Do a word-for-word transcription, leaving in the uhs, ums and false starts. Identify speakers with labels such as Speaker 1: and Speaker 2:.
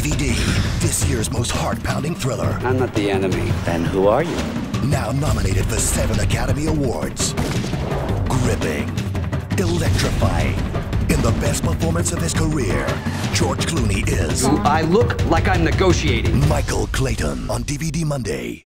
Speaker 1: V D, this year's most heart-pounding thriller.
Speaker 2: I'm not the enemy. Then who are you?
Speaker 1: Now nominated for seven Academy Awards. Gripping. Electrifying. In the best performance of his career, George Clooney is...
Speaker 3: Do I look like I'm negotiating?
Speaker 1: Michael Clayton on D V D Monday.